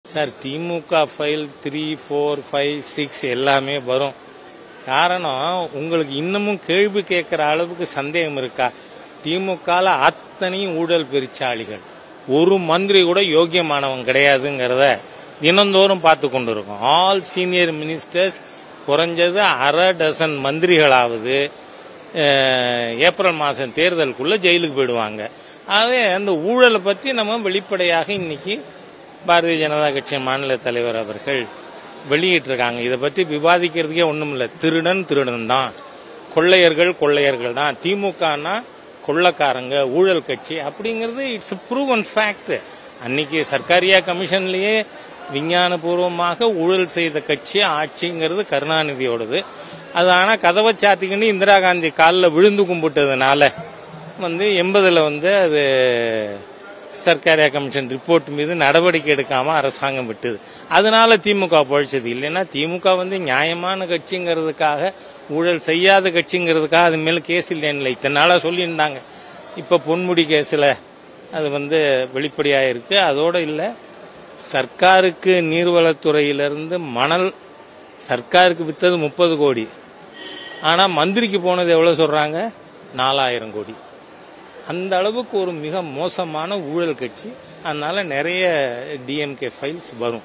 Sir திமுக file 3, 4, 5, 6 எல்லாமே வரும். காரணம் உங்களுக்கு இன்னமும் கேள்வி கேட்கிற அளவுக்கு சந்தேகம் இருக்கா? திமுகல அத்தனையும் ஊழல் பெருச்சாளிகள், ஒரு மந்திரி கூட யோக்கியமானவன் கிடையாதுங்கிறத தினந்தோறும் பார்த்து கொண்டு இருக்கோம். ஆல் சீனியர் மினிஸ்டர்ஸ் குறைஞ்சது அரை டசன் மந்திரிகளாவது ஏப்ரல் மாதம் தேர்தலுக்குள்ள ஜெயிலுக்கு போயிடுவாங்க. ஆகவே அந்த ஊழலை பற்றி நம்ம வெளிப்படையாக இன்னைக்கு பாரதிய ஜனதா கட்சியின் மாநில தலைவர் அவர்கள் வெளியிட்டிருக்காங்க. இதை பற்றி விவாதிக்கிறதுக்கே ஒன்றும் இல்லை. திருடன் திருடன் தான், கொள்ளையர்கள் கொள்ளையர்கள் தான், திமுகனா கொள்ளக்காரங்க, ஊழல் கட்சி அப்படிங்கிறது இட்ஸ் ப்ரூவன் ஃபேக்ட். அன்னைக்கு சர்க்காரியா கமிஷன்லயே விஞ்ஞானபூர்வமாக ஊழல் செய்த கட்சி ஆட்சிங்கிறது கருணாநிதியோடது. அது ஆனால் கதவை சாத்திக்கிட்டு இந்திரா காந்தி காலில் விழுந்து கும்பிட்டதுனால 80 அது சர்க்காரியா கமிஷன் ரிப்போர்ட் மீது நடவடிக்கை எடுக்காம அரசாங்கம் விட்டது. அதனால திமுக பொழைச்சது. இல்லைன்னா திமுக நியாயமான கட்சிங்கிறதுக்காக, ஊழல் செய்யாத கட்சிங்கிறதுக்காக அது மேல கேஸ் இல்லைன்னு இத்தனை நாளா சொல்லியிருந்தாங்க. இப்ப பொன்முடி கேஸ்ல அது வெளிப்படையாக இருக்கு. அதோட இல்லை, சர்க்காருக்கு நீர்வளத்துறையிலிருந்து மணல் சர்க்காருக்கு வித்தது 30 கோடி, ஆனா மந்திரிக்கு போனது எவ்வளவு சொல்றாங்க? 4000 கோடி. அந்த அளவுக்கு ஒரு மிக மோசமான ஊழல் கட்சி. அதனால நிறைய டிஎம்கே ஃபைல்ஸ் வரும்.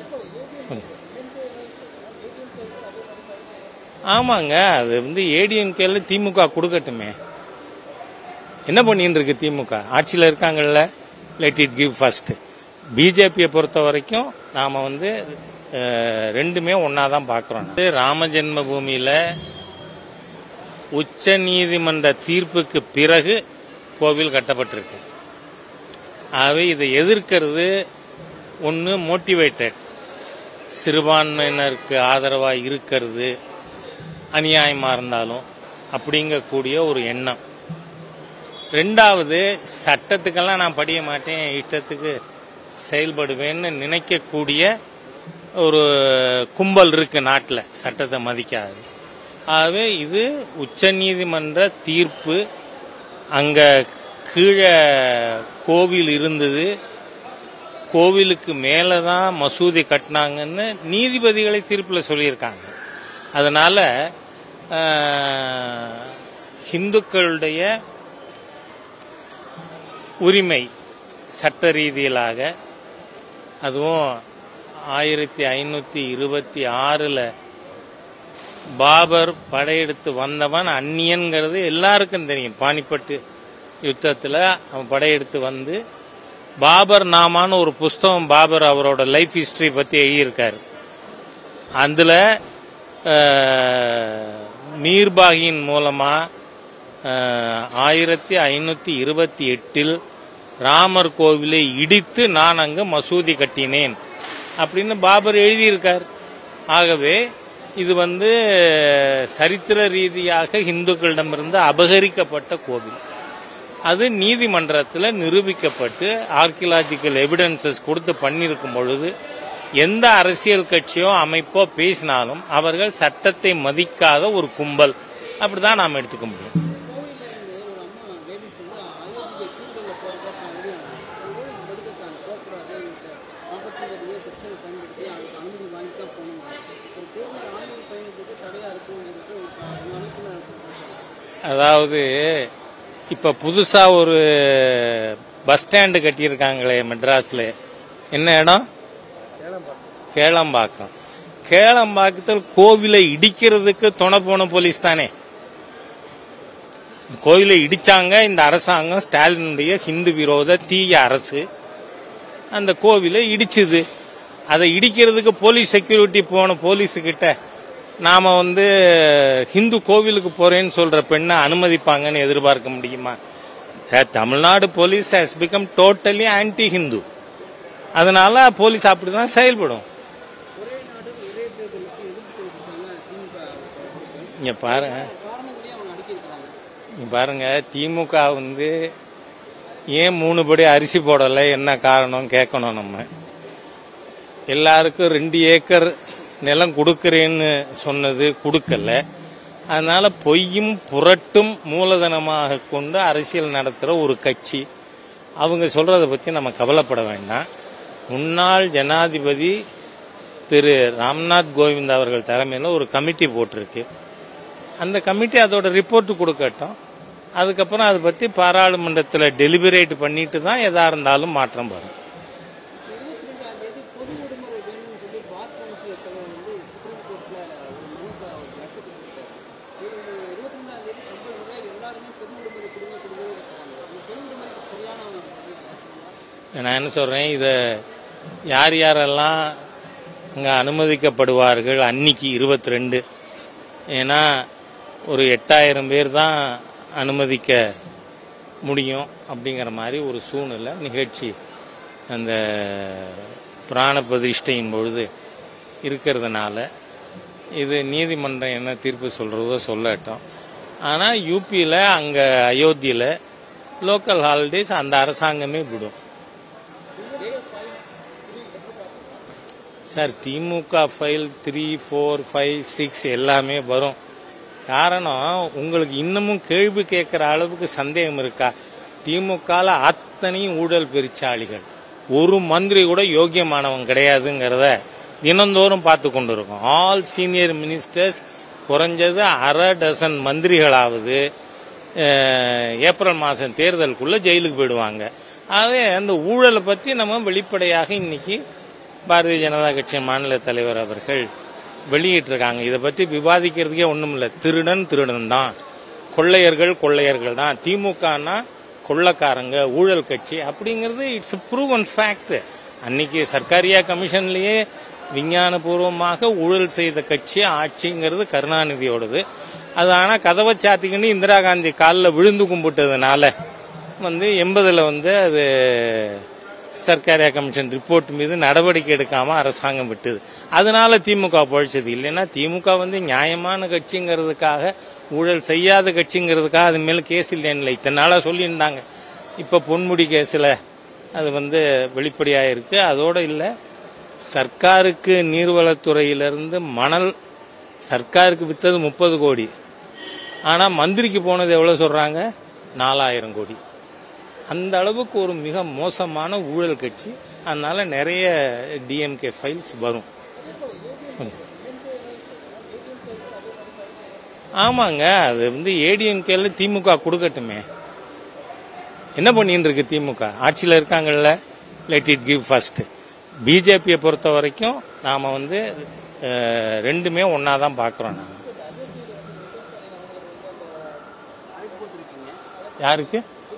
ஆமாங்க, அது ஏடிஎம்கேல திமுக கொடுக்கட்டுமே. என்ன பண்ணிட்டு இருக்கு திமுக? ஆட்சியில் இருக்காங்கல்ல, லெட் இட் கிவ் ஃபர்ஸ்ட். பிஜேபியை பொறுத்த வரைக்கும் நாம ரெண்டுமே ஒன்னாதான் பாக்குறோம். ராம ஜென்ம பூமியில உச்ச நீதிமன்ற தீர்ப்புக்கு பிறகு கோவில் கட்டப்பட்டிருக்கு. ஆகவே இதை எதிர்க்கிறது ஒன்று மோட்டிவேட்டட், சிறுபான்மையினருக்கு ஆதரவாக இருக்கிறது அநியாயமா இருந்தாலும் அப்படிங்கக்கூடிய ஒரு எண்ணம். ரெண்டாவது, சட்டத்துக்கெல்லாம் நான் படிய மாட்டேன், இஷ்டத்துக்கு செயல்படுவேன்னு நினைக்கக்கூடிய ஒரு கும்பல் இருக்கு நாட்டில், சட்டத்தை மதிக்காது. ஆகவே இது உச்ச நீதிமன்ற தீர்ப்பு. அங்க கீழே கோவில் இருந்தது, கோவிலுக்கு மேலதான் மசூதி கட்டினாங்கன்னு நீதிபதிகளை தீர்ப்பில் சொல்லியிருக்காங்க. அதனால இந்துக்களுடைய உரிமை சட்ட ரீதியிலாக, அதுவும் 1526 பாபர் படையெடுத்து வந்தவன் அந்நியன்கிறது எல்லாருக்கும் தெரியும். பானிப்பட்டு யுத்தத்தில் அவன் படையெடுத்து வந்து பாபர் நாமான்னு ஒரு புஸ்தகம், பாபர் அவரோட லைஃப் ஹிஸ்டரி பற்றி எழுதியிருக்காரு. அதில் மீர்பாகியின் மூலமா 1528 ராமர் கோவிலை இடித்து நான் அங்கு மசூதி கட்டினேன் அப்படின்னு பாபர் எழுதியிருக்கார். ஆகவே இது சரித்திர ரீதியாக இந்துக்களிடமிருந்து அபகரிக்கப்பட்ட கோவில். அது நீதிமன்றத்தில் நிரூபிக்கப்பட்டு ஆர்கியலாஜிக்கல் எவிடன்சஸ் கொடுத்து பண்ணியிருக்கும் பொழுது எந்த அரசியல் கட்சியோ அமைப்போ பேசினாலும் அவர்கள் சட்டத்தை மதிக்காத ஒரு கும்பல், அப்படிதான் நாம் எடுத்துக்க முடியும். அதாவது இப்ப புதுசா ஒரு பஸ் ஸ்டாண்டு கட்டியிருக்காங்களே மெட்ராஸ்ல, என்ன இடம்? கேளம்பாக்கம். கேளம்பாக்கத்தில் கோவிலை இடிக்கிறதுக்கு துணை போன போலீஸ் தானே. கோவிலை இடிச்சாங்க இந்த அரசாங்கம், ஸ்டாலினுடைய ஹிந்து விரோத தீய அரசு அந்த கோவிலை இடிச்சுது. அதை இடிக்கிறதுக்கு போலீஸ் செக்யூரிட்டி போன போலீஸு கிட்ட நாம ஹிந்து கோவிலுக்கு போறேன்னு சொல்ற பெண்ணை அனுமதிப்பாங்கன்னு எதிர்பார்க்க முடியுமா? Tamil Nadu police has become totally anti Hindu. அதனால போலீஸ் அப்படிதான் செயல்படும். இங்க பாருங்க, திமுக ஏன் 3 படி அரிசி போடல, என்ன காரணம் கேட்கணும். நம்ம எல்லாருக்கும் 2 ஏக்கர் நிலம் கொடுக்கறேன்னு சொன்னது கொடுக்கல. அதனால பொய்யும் புரட்டும் மூலதனமாக கொண்டு அரசியல் நடத்துற ஒரு கட்சி. அவங்க சொல்றதை பத்தி நம்ம கவலைப்பட வேண்டாம். முன்னாள் ஜனாதிபதி திரு ராம்நாத் கோவிந்த் அவர்கள் தலைமையில் ஒரு கமிட்டி போட்டிருக்கு. அந்த கமிட்டி அதோட ரிப்போர்ட் கொடுக்கட்டும். அதுக்கப்புறம் அதை பற்றி பாராளுமன்றத்தில் டெலிபரேட் பண்ணிட்டு தான் எதா இருந்தாலும் மாற்றம் வரும். நான் என்ன சொல்றேன், இதை யார் யாரெல்லாம் அங்கே அனுமதிக்கப்படுவார்கள் அன்னைக்கு 22, ஏன்னா ஒரு 8000 பேர் தான் அனுமதிக்க முடியும் அப்படிங்கிற மாதிரி ஒரு சூழ்நிலை நிகழ்ச்சி அந்த பிராண பிரதிஷ்டையின் பொழுது இருக்கிறதுனால இது நீதிமன்றம் என்ன தீர்ப்பு சொல்றதோ சொல்லட்டும். ஆனால் யூபியில் அங்கே அயோத்தியில் லோக்கல் ஹாலிடேஸ் அந்த அரசாங்கமே விடும். சார், திமுக ஃபைல் 3, 4, 5, 6 எல்லாமே வரும். காரணம், உங்களுக்கு இன்னமும் கேள்வி கேட்கிற அளவுக்கு சந்தேகம் இருக்கா? திமுகல அத்தனையும் ஊழல் பெருச்சாளிகள், ஒரு மந்திரி கூட யோக்கியமானவன் கிடையாதுங்கிறத தினந்தோறும் பார்த்து கொண்டு இருக்கோம். ஆல் சீனியர் மினிஸ்டர்ஸ் குறைஞ்சது 1/2 டசன் மந்திரிகளாவது ஏப்ரல் மாதம் தேர்தலுக்குள்ள ஜெயிலுக்கு போயிடுவாங்க. ஆகவே அந்த ஊழலை பற்றி நம்ம வெளிப்படையாக இன்னைக்கு பாரதிய ஜனதா கட்சி மாநில தலைவர் அவர்கள் வெளியிட்டிருக்காங்க. இதை பற்றி விவாதிக்கிறதுக்கே ஒன்றும் இல்லை. திருடன் திருடன் தான், கொள்ளையர்கள் கொள்ளையர்கள் தான், திமுகனா கொள்ளக்காரங்க, ஊழல் கட்சி அப்படிங்கிறது இட்ஸ் ப்ரூவன் ஃபேக்ட். அன்னைக்கு சர்க்காரியா கமிஷன்லேயே விஞ்ஞானபூர்வமாக ஊழல் செய்த கட்சி ஆட்சிங்கிறது கருணாநிதியோடது. அது ஆனால் கதவை சாத்திக்கின்னு இந்திரா காந்தி காலில் விழுந்து கும்பிட்டதுனால 80 அது சர்க்காரியா கமிஷன் ரிப்போர்ட் மீது நடவடிக்கை எடுக்காம அரசாங்கம் விட்டது. அதனால திமுக பொழைச்சது. இல்லைன்னா திமுக நியாயமான கட்சிங்கிறதுக்காக, ஊழல் செய்யாத கட்சிங்கிறதுக்காக அது மேல கேஸ் இல்லைன்னு இத்தனை நாளா சொல்லியிருந்தாங்க. இப்ப பொன்முடி கேஸ்ல அது வெளிப்படையா இருக்கு. அதோட இல்ல, சர்க்காருக்கு நீர்வளத்துறையிலிருந்து மணல் சர்க்காருக்கு வித்தது 30 கோடி, ஆனா மந்திரிக்கு போனது எவ்வளவு சொல்றாங்க? 4000 கோடி. அந்த அளவுக்கு ஒரு மிக மோசமான ஊழல் கட்சி. அதனால நிறைய டிஎம்கே ஃபைல்ஸ் வரும். ஆமாங்க, அது ஏடிஎம்கேல திமுக கொடுக்கட்டுமே. என்ன பண்ணிட்டு இருக்கு திமுக? ஆட்சியில் இருக்காங்கல்ல, லெட் இட் கிவ் ஃபர்ஸ்ட். பிஜேபியை பொறுத்த வரைக்கும் நாம ரெண்டுமே ஒன்னா தான் பாக்குறோம். நாம யாருக்கு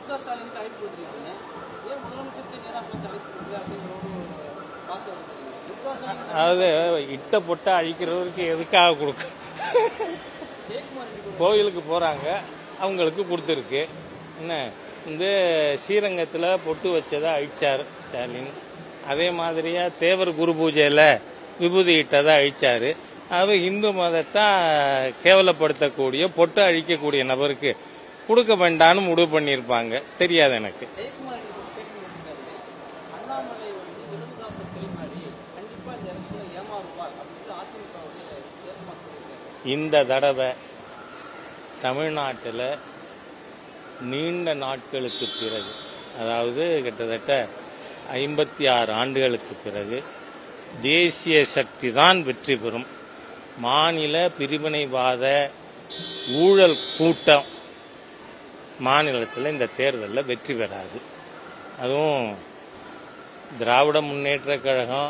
அதாவது இட்ட பொட்டை அழிக்கிறவருக்கு எதுக்காக கொடுக்க? கோயிலுக்கு போறாங்க, அவங்களுக்கு கொடுத்துருக்கு. என்ன ஸ்ரீரங்கத்தில் பொட்டு வச்சதை அழிச்சார் ஸ்டாலின். அதே மாதிரியா தேவர் குரு பூஜையில விபூதி இட்டதை அழிச்சாரு. இந்து மதத்தை கேவலப்படுத்தக்கூடிய பொட்டு அழிக்கக்கூடிய நபருக்கு கொடுக்க வேண்டான்னு முடிவு பண்ணியிருப்பாங்க. தெரியாது எனக்கு. இந்த தடவை தமிழ்நாட்டில் நீண்ட நாட்களுக்கு பிறகு, அதாவது கிட்டத்தட்ட 56 ஆண்டுகளுக்கு பிறகு தேசிய சக்தி தான் வெற்றி பெறும். மாநில பிரிவினைவாத ஊழல் கூட்டம் மாநிலத்தில் இந்த தேர்தலில் வெற்றி பெறாது. அதுவும் திராவிட முன்னேற்ற கழகம்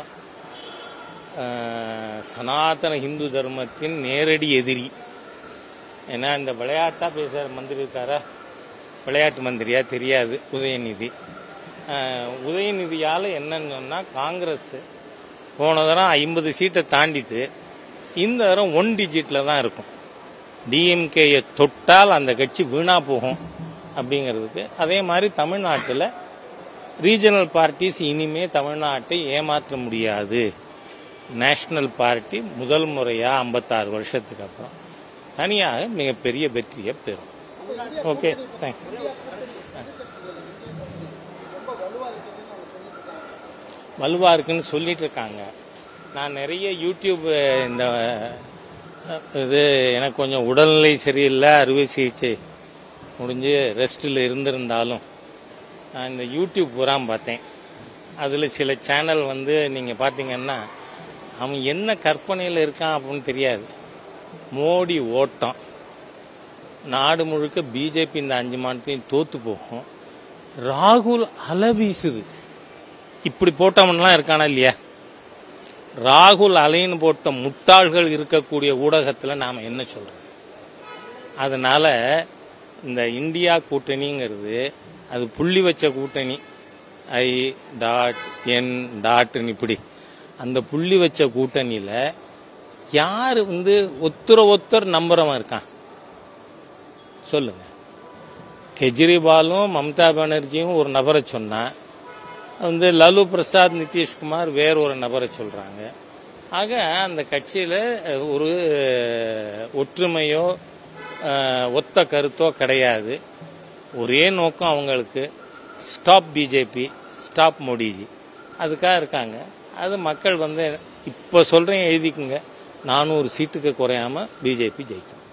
சனாதன இந்து தர்மத்தின் நேரடி எதிரி. ஏன்னா இந்த விளையாட்டா பேசுகிற மந்திரி இருக்காரா, விளையாட்டு மந்திரியா தெரியாது, உதயநிதி. உதயநிதியால் என்னன்னு சொன்னால், காங்கிரஸ் போன தரம் 50 சீட்டை தாண்டித்து இந்த தரம் 1 டிஜிட்டில் தான் இருக்கும். டிஎம்கேயை தொட்டால் அந்த கட்சி வீணா போகும் அப்படிங்கிறதுக்கு. அதே மாதிரி தமிழ்நாட்டில் ரீஜனல் பார்ட்டிஸ் இனிமே தமிழ்நாட்டை ஏமாற்ற முடியாது. நேஷனல் பார்ட்டி முதல் முறையாக 56 வருஷத்துக்கு அப்புறம் தனியாக மிகப்பெரிய வெற்றியை பெறும். Okay, thank you. வலுவா இருக்குன்னு சொல்லிட்டு இருக்காங்க. நான் நிறைய யூடியூப் இந்த இது எனக்கு கொஞ்சம் உடல்நிலை சரியில்லை, அறுவை சிகிச்சை முடிஞ்சு ரெஸ்டில் இருந்திருந்தாலும் நான் இந்த யூடியூப் பூரா பார்த்தேன். அதில் சில சேனல் வந்து நீங்கள் பார்த்தீங்கன்னா அவன் என்ன கற்பனையில் இருக்கான் அப்படின்னு தெரியாது. மோடி ஓட்டம், நாடு முழுக்க பிஜேபி இந்த 5 மாநிலத்தையும் தோத்து போகும். ராகுல் அலை வீசுது. இப்படி போட்டவன்லாம் இருக்கானா இல்லையா? ராகுல் அலைன்னு போட்ட முட்டாள்கள் இருக்கக்கூடிய ஊடகத்தில் நாம் என்ன சொல்கிறோம்? அதனால இந்த இந்தியா கூட்டணிங்கிறது அது புள்ளி வச்ச கூட்டணி. I.N. இப்படி அந்த புள்ளி வச்ச கூட்டணியில் யார் வந்து ஒருத்தர் நம்புறவன் இருக்கான் சொல்லுங்க. கெஜ்ரிவாலும் மம்தா பானர்ஜியும் ஒரு நபரை சொன்னா வந்து லலு பிரசாத் நிதிஷ்குமார் வேற ஒரு நபரை சொல்றாங்க. ஆக அந்த கட்சியில் ஒரு ஒற்றுமையோ ஒத்த கருத்தோ கிடையாது. ஒரே நோக்கம் அவங்களுக்கு, ஸ்டாப் பிஜேபி, ஸ்டாப் மோடிஜி. அதுக்காக இருக்காங்க. அது மக்கள் வந்து இப்போ சொல்கிறேன், எழுதிக்குங்க, 400 சீட்டுக்கு குறையாமல் பிஜேபி ஜெயிக்கும்.